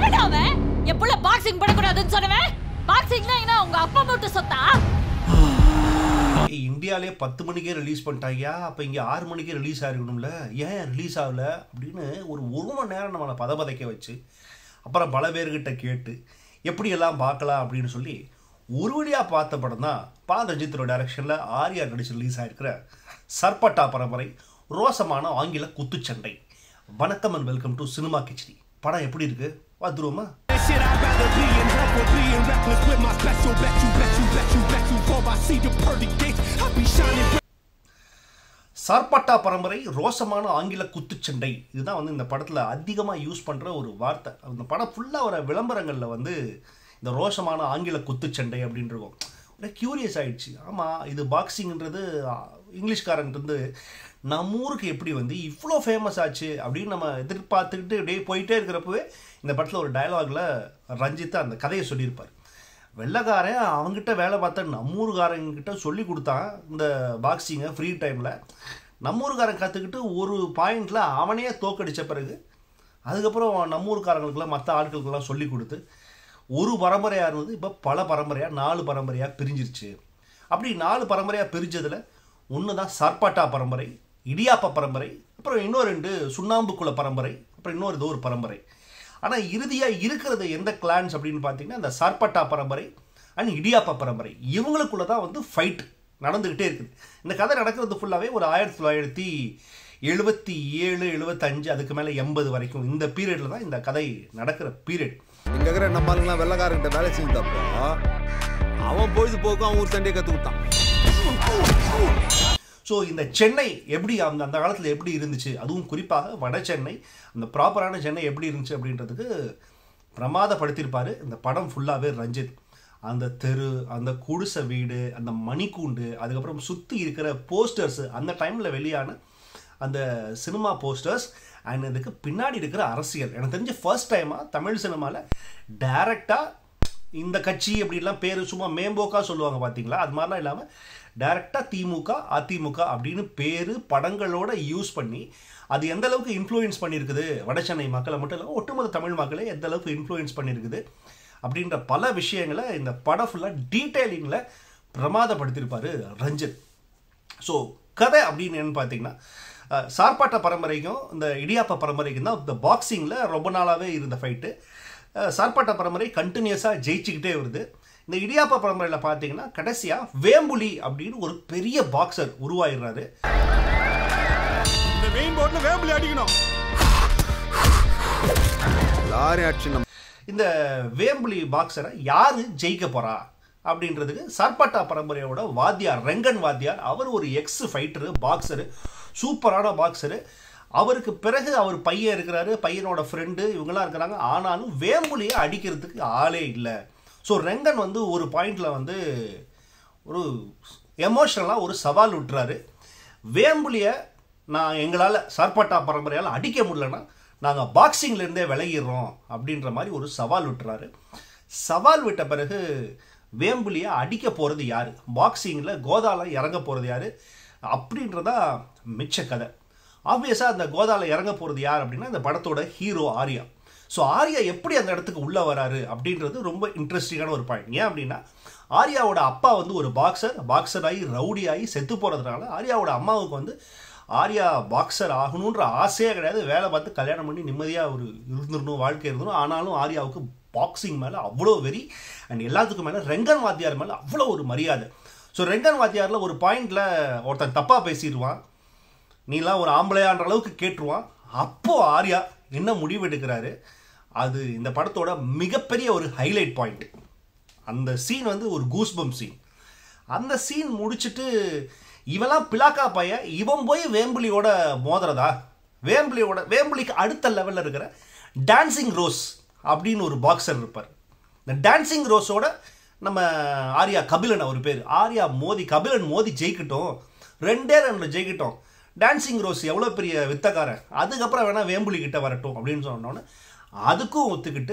எவன்டா அவன்? என் புள்ள பாக்ஸிங் பண்ணக்கூடாதுன்னு சொன்னவன். பாக்ஸிங்னா என்ன உங்க அப்பா மட்டும் சொத்தா? இந்தியாவிலே 10 மணிக்கே ரிலீஸ் பண்ணிட்டாங்க. அப்போ இங்கே 6 மணிக்கே ரிலீஸ் ஆகிருக்கணும்ல, ஏன் ரிலீஸ் ஆகல அப்படின்னு ஒரு மணி நேரம் நம்மளை பதபதைக்க வச்சு அப்புறம் பல பேர்கிட்ட கேட்டு எப்படியெல்லாம் பார்க்கலாம் அப்படின்னு சொல்லி ஒரு வழியாக பார்த்த படம் தான் பா ரஞ்சித்தோட டைரக்ஷனில் ஆர்யா நடிச்சு ரிலீஸ் ஆகிருக்கிற சர்பட்டா பரம்பரை ரோசமான ஆங்கில குத்துச்சண்டை. வணக்கம் and welcome to cinema Kichadi. படம் எப்படி இருக்கு பார்த்துருவோமா? சர்பட்டா பரம்பரை ரோசமான ஆங்கில குத்துச்சண்டை, இதுதான் வந்து இந்த படத்தில் அதிகமாக யூஸ் பண்ணுற ஒரு வார்த்தை. அந்த படம் ஃபுல்லாக வர விளம்பரங்களில் வந்து இந்த ரோசமான ஆங்கில குத்துச்சண்டை அப்படின்னு இருக்கும். ஒரே க்யூரியஸ் ஆகிடுச்சு. ஆமாம், இது பாக்ஸிங்ன்றது இங்கிலீஷ்காரன்ட்டு நம்ம ஊருக்கு எப்படி வந்து இவ்வளோ ஃபேமஸ் ஆச்சு அப்படின்னு நம்ம எதிர்பார்த்துக்கிட்டு அப்படியே போயிட்டே இருக்கிறப்பவே இந்த படத்தில் ஒரு டயலாகில் ரஞ்சித் அந்த கதையை சொல்லியிருப்பார். வெள்ளைக்காரன் அவங்ககிட்ட வேலை பார்த்த நம்ம ஊருக்காரங்கிட்ட சொல்லி கொடுத்தான் இந்த பாக்ஸிங்கை ஃப்ரீ டைமில். நம்ம ஊருக்காரன் கற்றுக்கிட்டு ஒரு பாயிண்டில் அவனே தோக்கடித்த பிறகு அதுக்கப்புறம் நம்ம ஊருக்காரங்களுக்கெல்லாம் மற்ற ஆட்களுக்கெல்லாம் சொல்லி கொடுத்து ஒரு பரம்பரையாக இருந்தது இப்போ பல பரம்பரையாக 4 பரம்பரையாக பிரிஞ்சிருச்சு. அப்படி 4 பரம்பரையாக பிரிஞ்சதில் ஒன்று தான் சர்பட்டா பரம்பரை, இடியாப்ப பரம்பரை, அப்புறம் இன்னொரு 2 சுண்ணாம்புக்குள்ள பரம்பரை, அப்புறம் இன்னொரு ஒரு பரம்பரை. ஆனால் இறுதியாக இருக்கிறது எந்த கிளான்ஸ் அப்படின்னு பார்த்தீங்கன்னா இந்த சர்பட்டா பரம்பரை அண்ட் இடியாப்ப பரம்பரை. இவங்களுக்குள்ள தான் வந்து ஃபைட் நடந்துக்கிட்டே இருக்குது. இந்த கதை நடக்கிறது ஃபுல்லாகவே ஒரு 1977 75 அதுக்கு மேலே 80 வரைக்கும் இந்த பீரியடில் தான் இந்த கதை நடக்கிற பீரியட். இங்கே இருக்கிற நம்ம ஆளுங்களாம் வெள்ளைக்காரங்கிட்ட வேலை செஞ்சப்போ அவன் பொழுதுபோக்கு அவன் ஊர் சண்டையை கற்றுக்கிட்டான். ஸோ இந்த சென்னை எப்படி அந்த காலத்தில் எப்படி இருந்துச்சு, அதுவும் குறிப்பாக வட சென்னை, அந்த ப்ராப்பரான சென்னை எப்படி இருந்துச்சு அப்படின்றதுக்கு பிரமாதப்படுத்தியிருப்பார் இந்த படம் ஃபுல்லாகவே ரஞ்சித். அந்த தெரு, அந்த குடிசை வீடு, அந்த மணிக்கூண்டு, அதுக்கப்புறம் சுற்றி இருக்கிற போஸ்டர்ஸு, அந்த டைமில் வெளியான அந்த சினிமா போஸ்டர்ஸ் அண்ட் இதுக்கு பின்னாடி இருக்கிற அரசியல். எனக்கு தெரிஞ்ச ஃபர்ஸ்ட் டைமாக தமிழ் சினிமாவில் டைரெக்டாக இந்த கட்சி அப்படின்லாம் பேர் சும்மா மேம்போக்கா சொல்லுவாங்க பார்த்தீங்களா, அது மாதிரிலாம் இல்லாமல் டைரெக்டாக திமுக அதிமுக அப்படின்னு பேர் படங்களோட யூஸ் பண்ணி அது எந்த அளவுக்கு இன்ஃப்ளூயன்ஸ் பண்ணியிருக்குது வட சென்னை மக்களை மட்டும் இல்லாமல் ஒட்டுமொத்த தமிழ் மக்களை எந்த அளவுக்கு இன்ஃப்ளூயன்ஸ் பண்ணியிருக்குது அப்படின்ற பல விஷயங்களை இந்த படம் ஃபுல்லாக டீட்டெயிலிங்கில் பிரமாதப்படுத்தியிருப்பார் ரஞ்சித். ஸோ கதை அப்படின்னு என்னன்னு பார்த்தீங்கன்னா சார்பாட்டா பரம்பரைக்கும் இந்த இடியாப்ப பரம்பரைக்கும் தான் இந்த பாக்ஸிங்கில் ரொம்ப நாளாகவே இருந்த ஃபைட்டு. சார்பாட்டா பரம்பரை கண்டினியூஸாக ஜெயிச்சுக்கிட்டே வருது. இந்த இடியாப்ப பரம்பரையில் பார்த்தீங்கன்னா கடைசியாக வேம்புலி அப்படின்னு ஒரு பெரிய பாக்ஸர் உருவாயிடுறாரு. இந்த வேம்புலி பாக்ஸரை யாரு ஜெயிக்க போறா அப்படின்றதுக்கு சார்பாட்டா பரம்பரையோட வாத்தியார் ரெங்கன் வாத்தியார், அவர் ஒரு எக்ஸ் ஃபைட்டரு, பாக்ஸரு, சூப்பரான பாக்ஸரு. அவருக்கு பிறகு அவர் பையன் இருக்கிறாரு, பையனோட ஃப்ரெண்டு, இவங்கெல்லாம் இருக்கிறாங்க. ஆனாலும் வேம்புலியை அடிக்கிறதுக்கு ஆளே இல்லை. ஸோ ரெங்கன் வந்து ஒரு பாயிண்டில் வந்து ஒரு எமோஷனலாக ஒரு சவால் விட்டுறாரு. வேம்புலியை எங்களால் சார்பாட்டா பரம்பரையால் அடிக்க முடியலன்னா நாங்கள் பாக்ஸிங்லேருந்தே விலகிடுறோம் அப்படின்ற மாதிரி ஒரு சவால் விட்டுறாரு. சவால் விட்ட பிறகு வேம்புலியை அடிக்க போகிறது யார், பாக்ஸிங்கில் கோதால இறங்க போகிறது யார் அப்படின்றதா மிச்ச கதை. ஆப்வியஸாக அந்த கோதால இறங்க போகிறது யார் அப்படின்னா இந்த படத்தோட ஹீரோ ஆர்யா. ஸோ ஆர்யா எப்படி அந்த இடத்துக்கு உள்ளே வராரு அப்படின்றது ரொம்ப இன்ட்ரெஸ்டிங்கான ஒரு பாயிண்ட். ஏன் அப்படின்னா ஆர்யாவோட அப்பா வந்து ஒரு பாக்ஸராகி ரவுடியாகி செத்து போகிறதுனால ஆர்யாவோட அம்மாவுக்கு வந்து ஆர்யா பாக்ஸர் ஆகணுன்ற ஆசையே கிடையாது. வேலை பார்த்து கல்யாணம் பண்ணி நிம்மதியாக ஒரு இருந்துடணும், வாழ்க்கை இருந்துடும். ஆனாலும் ஆர்யாவுக்கு பாக்ஸிங் மேலே அவ்வளோ வெறி அண்ட் எல்லாத்துக்கும் மேலே ரெங்கன் வாத்தியார் மேலே அவ்வளோ ஒரு மரியாதை. ஸோ ரெங்கன் வாத்தியாரில் ஒரு பாயிண்டில் ஒருத்தன் தப்பாக பேசிடுவான், நீலாம் ஒரு ஆம்பளையான்ற அளவுக்கு கேட்டுருவான். அப்போது ஆர்யா என்ன முடிவு எடுக்கிறாரு, அது இந்த படத்தோட மிகப்பெரிய ஒரு ஹைலைட் பாயிண்ட். அந்த சீன் வந்து ஒரு கூஸ்பம் சீன். அந்த சீன் முடிச்சுட்டு இவெல்லாம் பிளாக்கா பைய, இவன் போய் வேம்புலியோட மோதுறதா, வேம்புலிக்கு அடுத்த லெவலில் இருக்கிற டான்சிங் ரோஸ் அப்படின்னு ஒரு பாக்ஸர் இருப்பார். இந்த டான்சிங் ரோஸோட நம்ம ஆர்யா கபிலன் அவர் பேர், ஆர்யா கபிலன் மோதி ஜெயிக்கட்டும், 2 ஜெயிக்கட்டும். டான்சிங் ரோஸ் எவ்வளோ பெரிய வித்தக்காரன், அதுக்கப்புறம் வேணால் வேம்புலி கிட்ட வரட்டும் அப்படின்னு சொன்னோன்னே அதுக்கும் ஒத்துக்கிட்டு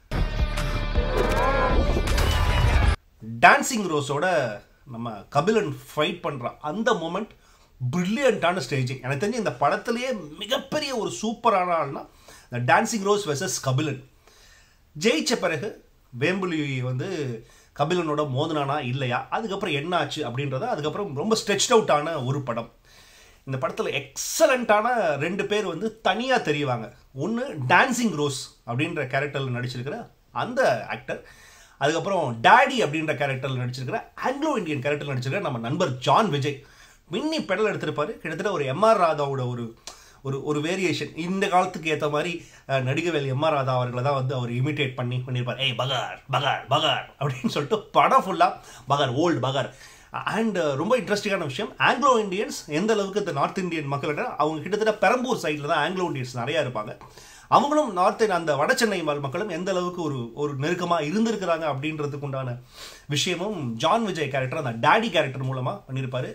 டான்சிங் ரோஸோட நம்ம கபிலன் ஃபைட் பண்ணுறான். அந்த மூமெண்ட் பிரில்லியண்ட்டான ஸ்டேஜிங். எனக்கு தெரிஞ்சு இந்த படத்துலேயே மிகப்பெரிய ஒரு சூப்பரான ஆள்னா இந்த டான்சிங் ரோஸ் வெர்சஸ் கபிலன். ஜெயிச்ச பிறகு வேம்புலி வந்து கபிலனோட மோதினானா இல்லையா, அதுக்கப்புறம் என்ன ஆச்சு அப்படின்றத அதுக்கப்புறம் ரொம்ப ஸ்ட்ரெச்ட் அவுட்டான ஒரு படம். இந்த படத்தில் எக்ஸலண்ட்டான 2 பேர் வந்து தனியாக தெரிவாங்க. ஒன்று டான்சிங் ரோஸ் அப்படின்ற கேரக்டரில் நடிச்சிருக்கிற அந்த ஆக்டர், அதுக்கப்புறம் டாடி அப்படின்ற கேரக்டரில் நடிச்சிருக்கிற ஆங்கிலோ இந்தியன் கேரக்டரில் நடிச்சிருக்கிற நம்ம நண்பர் ஜான் விஜய். மின்னி பெடல் எடுத்திருப்பாரு. கிட்டத்தட்ட ஒரு எம்ஆர் ராதாவோட ஒரு வேரியேஷன். இந்த காலத்துக்கு ஏற்ற மாதிரி நடிகவேல் எம்ஆர் ராதா அவர்களை தான் வந்து அவர் இமிட்டேட் பண்ணியிருப்பார். ஏய் பகார் பகார் பகார் அப்படின்னு சொல்லிட்டு படம் ஃபுல்லாக பகார், ஓல்டு பகார். அண்ட் ரொம்ப இன்ட்ரெஸ்டிங்கான விஷயம், ஆங்கிலோ இண்டியன்ஸ் எந்த அளவுக்கு இந்த நார்த் இந்தியன் மக்கள்கிட்ட அவங்க கிட்டத்தட்ட பெரம்பூர் சைடில் தான் ஆங்கிலோ இண்டியன்ஸ் நிறையா இருப்பாங்க. அவங்களும் அந்த வட சென்னை மக்களும் எந்த அளவுக்கு ஒரு நெருக்கமாக இருந்திருக்கிறாங்க அப்படின்றதுக்கு உண்டான விஷயமும் ஜான் விஜய் கேரக்டர் அந்த டாடி கேரக்டர் மூலமாக பண்ணியிருப்பாரு.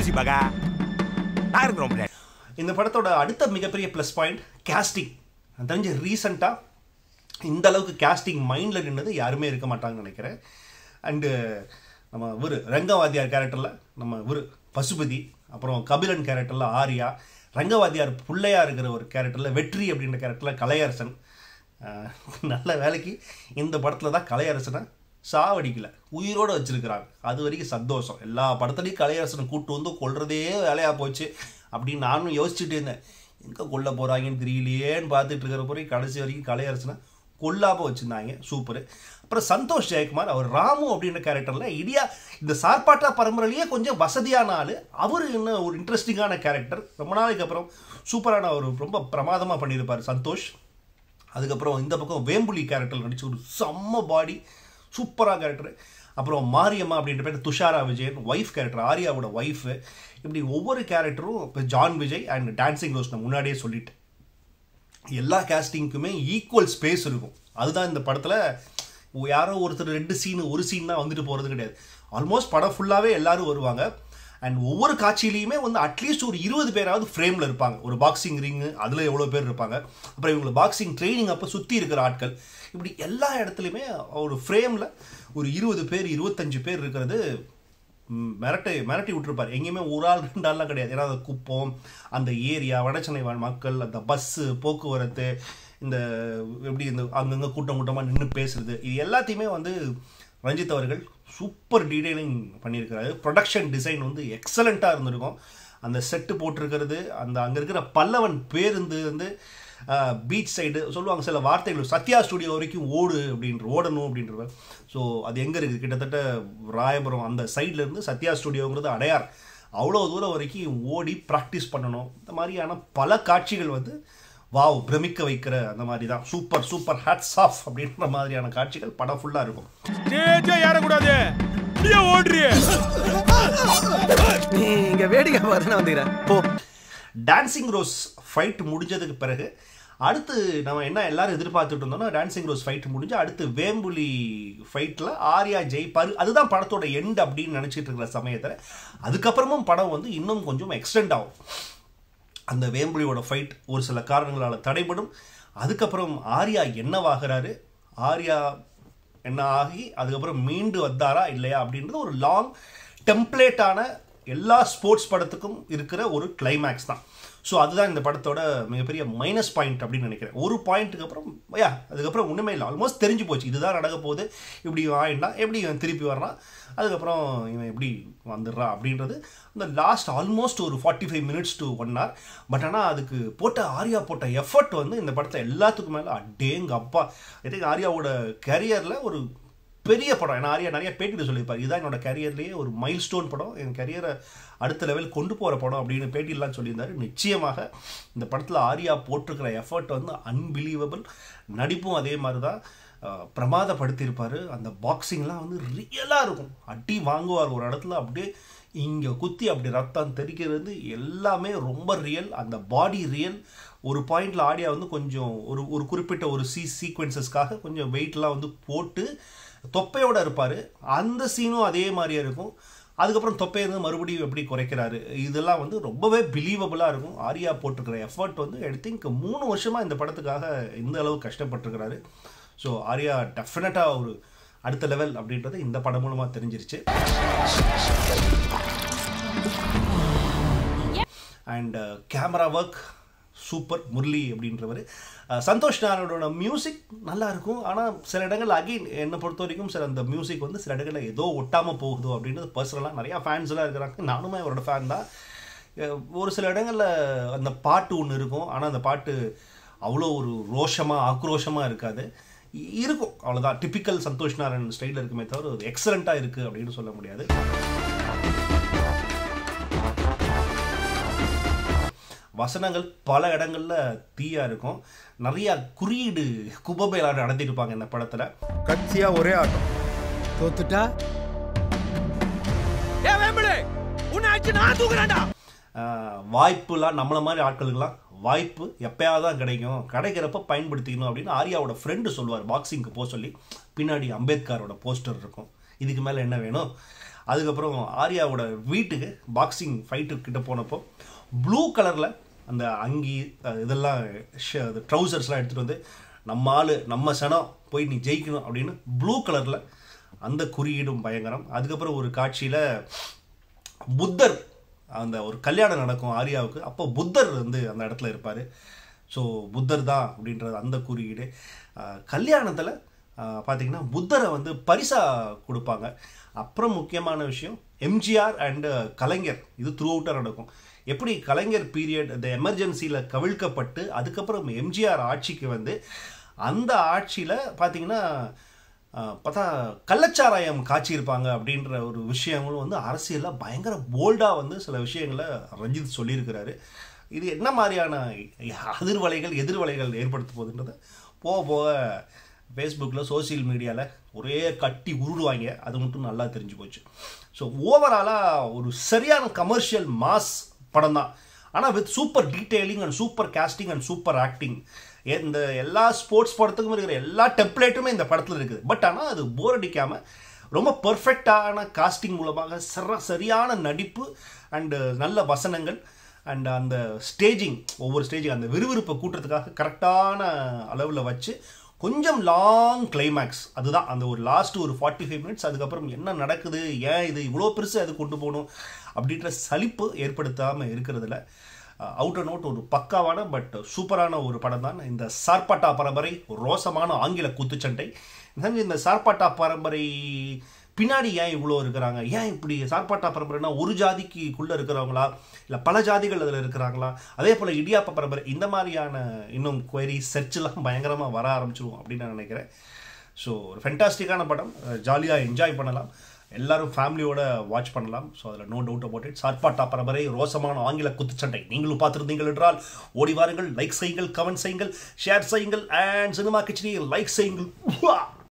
இந்த படத்தோட அடுத்த மிகப்பெரிய ப்ளஸ் பாயிண்ட் கேஸ்டிங். தெரிஞ்ச ரீசெண்டாக இந்த அளவுக்கு கேஸ்டிங் மைண்டில் நின்னது யாருமே இருக்க மாட்டாங்கன்னு நினைக்கிறேன். அண்டு நம்ம ரங்கவாதியார் கேரக்டரில் நம்ம பசுபதி, அப்புறம் கபிலன் கேரக்டரில் ஆர்யா, ரங்கவாதியார் பிள்ளையாக இருக்கிற ஒரு கேரக்டரில் வெற்றி அப்படின்ற கேரக்டரில் கலையரசன். நல்ல வேலைக்கு இந்த படத்தில் தான் கலையரசனை சாவடிக்கல, உயிரோடு வச்சுருக்கிறாங்க. அது வரைக்கும் சந்தோஷம். எல்லா படத்துலையும் கலையரசனை கூப்பிட்டு வந்து கொள்றதே வேலையாக போச்சு அப்படின்னு நானும் யோசிச்சுட்டு இருந்தேன். எங்கே கொல்ல போகிறாங்கன்னு தெரியலையேன்னு பார்த்துட்டு இருக்கிற போய் கடைசி வரைக்கும் கலையரசனை கொல்லாமல் வச்சுருந்தாங்க. சூப்பர். அப்புறம் சந்தோஷ் ஜெயக்குமார், அவர் ராமு அப்படின்ற கேரக்டரில் இந்த சார்பாட்டா பரம்பரையிலேயே கொஞ்சம் வசதியான ஆள். அவர் இன்னும் ஒரு இன்ட்ரெஸ்டிங்கான கேரக்டர். ரொம்ப நாளைக்கு அப்புறம் சூப்பரான ரொம்ப பிரமாதமாக பண்ணியிருப்பார் சந்தோஷ். அதுக்கப்புறம் இந்த பக்கம் வேம்புலி கேரக்டர் நடிச்சு ஒரு செம்ம பாடி, சூப்பராக கேரக்டர். அப்புறம் மாரியம்மா அப்படின்ற பேர் துஷாரா விஜயன், ஒய்ஃப் கேரக்டர், ஆர்யாவோட ஒய்ஃபு. இப்படி ஒவ்வொரு கேரக்டரும் இப்போ John Vijay and Dancing Rose நான் முன்னாடியே சொல்லிட்டேன். எல்லா கேஸ்டிங்க்குமே ஈக்குவல் ஸ்பேஸ் இருக்கும். அதுதான் இந்த படத்தில் யாரோ ஒருத்தர் 2 சீனு 1 சீன் தான் வந்துட்டு போகிறது கிடையாது. ஆல்மோஸ்ட் படம் ஃபுல்லாகவே எல்லோரும் வருவாங்க. அண்ட் ஒவ்வொரு காட்சியிலையுமே வந்து அட்லீஸ்ட் ஒரு 20 பேராவது ஃப்ரேமில் இருப்பாங்க. ஒரு பாக்ஸிங் ரிங்கு அதில் எவ்வளோ பேர் இருப்பாங்க, அப்புறம் இவங்களை பாக்ஸிங் ட்ரைனிங் அப்போ சுற்றி இருக்கிற ஆட்கள், இப்படி எல்லா இடத்துலையுமே ஒரு ஃப்ரேமில் ஒரு 20 பேர் 25 பேர் இருக்கிறது மிரட்டி விட்டுருப்பார். எங்கேயுமே ஒரு ஆள் 2 ஆள்லாம் கிடையாது. ஏன்னா அந்த குப்பம், அந்த ஏரியா, வடச்சென்னை மக்கள், அந்த பஸ்ஸு போக்குவரத்து, இந்த எப்படி இந்த அங்கங்கே கூட்டமாக நின்று பேசுறது, இது எல்லாத்தையுமே வந்து ரஞ்சித் அவர்கள் சூப்பர் டீடைலிங் பண்ணியிருக்கிறாரு. ப்ரொடக்ஷன் டிசைன் வந்து எக்ஸலண்ட்டாக இருந்திருக்கும். அந்த செட்டு போட்டிருக்கிறது, அங்கே இருக்கிற பல்லவன் பேருந்து வந்து பீச் சைடு சொல்லுவாங்க சில வார்த்தைகள், சத்யா ஸ்டுடியோ வரைக்கும் ஓடணும் அப்படின்ற. ஸோ அது எங்கே இருக்குது, கிட்டத்தட்ட ராயபுரம் அந்த சைட்லேருந்து சத்யா ஸ்டுடியோங்கிறது அடையார், அவ்வளோ தூரம் வரைக்கும் ஓடி ப்ராக்டிஸ் பண்ணணும். இந்த மாதிரியான பல காட்சிகள் வந்து வாவ் பிரமிக்க வைக்கிற அந்த மாதிரி தான். சூப்பர் ஹேட்ஸ் ஆஃப் அப்படின்ற மாதிரியான காட்சிகள் படம் ஃபுல்லாக இருக்கும். ஏறக்கூடாது, நீங்க வேடிக்கை பார்த்து வந்துக்கிறேன். டான்சிங் ரோஸ் ஃபைட் முடிஞ்சதுக்கு பிறகு அடுத்து நம்ம என்ன எல்லாரும் எதிர்பார்த்துட்டு இருந்தோம்னா, டான்சிங் ரோஸ் ஃபைட் முடிஞ்சு அடுத்து வேம்புலி ஃபைட்டில் ஆர்யா ஜெயிப்பார். அதுதான் படத்தோட எண்ட் அப்படின்னு நினச்சிட்டு இருக்கிற சமயத்தில் அதுக்கப்புறமும் படம் வந்து இன்னும் கொஞ்சம் எக்ஸ்டெண்ட் ஆகும். அந்த வேம்புலியோட ஃபைட் ஒரு சில காரணங்களால் தடைபடும். அதுக்கப்புறம் ஆர்யா என்னவாகிறாரு, ஆர்யா என்ன ஆகி அதுக்கப்புறம் மீண்டு வந்தாரா இல்லையா அப்படின்றது ஒரு லாங் டெம்ப்ளேட்டான எல்லா ஸ்போர்ட்ஸ் படத்துக்கும் இருக்கிற ஒரு கிளைமேக்ஸ் தான். ஸோ அதுதான் இந்த படத்தோட மிகப்பெரிய மைனஸ் பாயிண்ட் அப்படின்னு நினைக்கிறேன். ஒரு பாயிண்ட்டுக்கு அப்புறம் அதுக்கப்புறம் ஒன்றுமே இல்லை, ஆல்மோஸ்ட் தெரிஞ்சு போச்சு இதுதான் நடக்க போகுது, இப்படி வாங்கினா எப்படி இவன் திருப்பி வர்றான், அதுக்கப்புறம் இவன் எப்படி வந்துடுறான் அப்படின்றது இந்த லாஸ்ட் ஆல்மோஸ்ட் ஒரு 45 minutes to 1 hour. பட் ஆனால் அதுக்கு ஆர்யா போட்ட எஃபர்ட் வந்து இந்த படத்தை எல்லாத்துக்கும் மேலே அடேங்க அப்பா. எதுக்கு ஆர்யாவோட கேரியரில் ஒரு பெரிய படம். ஏன்னா ஆர்யா நிறைய பேட்டிட்டு சொல்லியிருப்பார், இதுதான் என்னோட கேரியர்லேயே ஒரு மைல் ஸ்டோன் படம், என் கேரியரை அடுத்த லெவல் கொண்டு போகிற படம் அப்படின்னு பேட்டிலாம் சொல்லியிருந்தார். நிச்சயமாக இந்த படத்தில் ஆர்யா போட்டிருக்கிற எஃபர்ட் வந்து அன்பிலீவபிள். நடிப்பும் அதே மாதிரி தான் பிரமாதப்படுத்தியிருப்பார். அந்த பாக்ஸிங்லாம் வந்து ரியலாக இருக்கும். அடி வாங்குவார் ஒரு இடத்துல, அப்படியே இங்கே குத்தி அப்படி ரத்தம் தெரிக்கிறது எல்லாமே ரொம்ப ரியல். அந்த பாடி ரியல். ஒரு பாயிண்டில் ஆர்யா வந்து கொஞ்சம் ஒரு குறிப்பிட்ட ஒரு சீக்வென்சஸ்க்காக கொஞ்சம் வெயிட்லாம் வந்து போட்டு தொப்பையோடு இருப்பார். அந்த சீனும் அதே மாதிரியே இருக்கும். அதுக்கப்புறம் தொப்பையிருந்து மறுபடியும் எப்படி குறைக்கிறாரு, இதெல்லாம் வந்து ரொம்பவே பிலீவபிளாக இருக்கும். ஆர்யா போட்டிருக்கிற எஃபர்ட் வந்து ஐ திங்க் 3 வருஷமாக இந்த படத்துக்காக இந்த அளவு கஷ்டப்பட்டுருக்கிறாரு. ஸோ ஆர்யா டெஃபினட்டாக ஒரு அடுத்த லெவல் அப்படின்றது இந்த படம் மூலமாக தெரிஞ்சிருச்சு. And camera work super Murali அப்படின்றவர். சந்தோஷ் நாராயணோட மியூசிக் நல்லா இருக்கும். ஆனால் சில இடங்கள் அகைன் என்னை பொறுத்த வரைக்கும் சில அந்த மியூசிக் வந்து சில இடங்களில் ஏதோ ஒட்டாமல் போகுதோ அப்படின்றது பர்சனலாக நிறையா ஃபேன்ஸ்லாம் இருக்கிறாங்க. நானுமே அவரோட ஃபேன் தான். ஒரு சில இடங்களில் அந்த பாட்டு ஒன்று இருக்கும், ஆனால் அந்த பாட்டு அவ்வளோ ஒரு ரோஷமாக ஆக்ரோஷமாக இருக்காது, இருக்கும் அவ்வளோதான். டிப்பிக்கல் சந்தோஷ் நாராயண் ஸ்டைலில் இருக்குமே தவிர ஒரு எக்ஸலண்ட்டாக இருக்குது அப்படின்னு சொல்ல முடியாது. வசனங்கள் பல இடங்களில் தீயாக இருக்கும். நிறையா குறியீடு குபபேலா நடத்திருப்பாங்க இந்த படத்தில். கட்சியாக ஒரே ஆட்டம் தோத்துட்டா நான் தூக்குறேன்டா. வாய்ப்புலாம் நம்மளை மாதிரி ஆட்களுக்கெல்லாம் வாய்ப்பு எப்பயாவது தான் கிடைக்கும், கிடைக்கிறப்ப பயன்படுத்திக்கணும் அப்படின்னு ஆர்யாவோட ஃப்ரெண்டு சொல்லுவார். பாக்ஸிங்க்கு போக சொல்லி பின்னாடி அம்பேத்கரோட போஸ்டர் இருக்கும். இதுக்கு மேலே என்ன வேணும்? அதுக்கப்புறம் ஆர்யாவோட வீட்டுக்கு பாக்ஸிங் ஃபைட்டு கிட்ட போனப்போ ப்ளூ கலரில் அந்த அங்கி இதெல்லாம் ட்ரௌசர்ஸ்லாம் எடுத்துகிட்டு வந்து நம்ம ஆள் நம்ம சனம் போய் நீ ஜெயிக்கணும் அப்படின்னு ப்ளூ கலரில் அந்த குறியீடும் பயங்கரம். அதுக்கப்புறம் ஒரு காட்சியில் புத்தர், அந்த ஒரு கல்யாணம் நடக்கும் ஆர்யாவுக்கு, அப்போ புத்தர் வந்து அந்த இடத்துல இருப்பார். ஸோ புத்தர் தான் அப்படின்றது அந்த குறியீடு. கல்யாணத்தில் பார்த்திங்கன்னா புத்தரை வந்து பரிசாக கொடுப்பாங்க. அப்புறம் முக்கியமான விஷயம் எம்ஜிஆர் அண்டு கலைஞர், இது த்ரூ அவுட்டாக நடக்கும். எப்படி கலைஞர் பீரியட் இந்த எமர்ஜென்சியில் கவிழ்க்கப்பட்டு அதுக்கப்புறம் எம்ஜிஆர் ஆட்சிக்கு வந்து அந்த ஆட்சியில் பார்த்திங்கன்னா பார்த்தா கள்ளச்சாராயம் காய்ச்சிருப்பாங்க அப்படின்ற ஒரு விஷயங்களும் வந்து அரசியலில் பயங்கர போல்டாக வந்து சில விஷயங்களை ரஞ்சித் சொல்லியிருக்கிறாரு. இது என்ன மாதிரியான அதிர்வலைகள் எதிர்வலைகள் ஏற்படுத்த போகுதுன்றதை போக போக ஃபேஸ்புக்கில் சோசியல் மீடியாவில் ஒரே கட்டி உருடுவாங்க. அது மட்டும் நல்லா தெரிஞ்சு போச்சு. ஸோ ஓவராலாக ஒரு சரியான கமர்ஷியல் மாஸ் படம் தான், ஆனால் with super detailing and super casting and super acting. இந்த எல்லா ஸ்போர்ட்ஸ் படத்துக்கும் இருக்கிற எல்லா டெம்ப்ளேட்டுமே இந்த படத்தில் இருக்குது. பட் ஆனால் அது போர் அடிக்காமல் ரொம்ப பர்ஃபெக்டான காஸ்டிங் மூலமாக சரியான நடிப்பு அண்டு நல்ல வசனங்கள் அண்ட் அந்த ஸ்டேஜிங், ஒவ்வொரு ஸ்டேஜிங் அந்த விறுவிறுப்பை கூட்டுறதுக்காக கரெக்டான அளவில் வச்சு கொஞ்சம் லாங் கிளைமேக்ஸ், அதுதான் அந்த ஒரு லாஸ்ட் ஒரு 45 மினிட்ஸ். அதுக்கப்புறம் என்ன நடக்குது, ஏன் இது இவ்வளோ பெருசு அது கொண்டு போகணும் அப்படின்ற சலிப்பு ஏற்படுத்தாமல் இருக்கிறதுல அவுட் அண்ட் அவுட் ஒரு பக்காவான பட் சூப்பரான ஒரு படம் தான் இந்த சார்பாட்டா பரம்பரை, ஒரு ரோசமான ஆங்கில குத்துச்சண்டை. இந்த சார்பாட்டா பரம்பரை பின்னாடி ஏன் இவ்வளோ இருக்கிறாங்க, ஏன் இப்படி சார்பாட்டா பரம்பரைனா ஒரு ஜாதிக்குள்ளே இருக்கிறவங்களா இல்லை பல ஜாதிகள் அதில் இருக்கிறாங்களா, அதே போல் இடியாப்ப பரம்பரை, இந்த மாதிரியான இன்னும் குவரி சர்ச்செலாம் பயங்கரமாக வர ஆரம்பிச்சிருவோம் அப்படின்னு நான் நினைக்கிறேன். ஸோ ஒரு ஃபென்டாஸ்டிக்கான படம், ஜாலியாக என்ஜாய் பண்ணலாம், எல்லாரும் ஃபேமிலியோட வாட்ச் பண்ணலாம். ஸோ அதில் no doubt about it. Sarpatta Parambarai ரோசமான ஆங்கில குத்துச்சண்டை நீங்களும் பார்த்துருந்தீங்கள் என்றால் ஓடி வாருங்கள், லைக் செய்யுங்கள், கமெண்ட் செய்யுங்கள், ஷேர் செய்யுங்கள் அண்ட் சினிமா கிச்சடியை லைக் செய்யுங்கள்.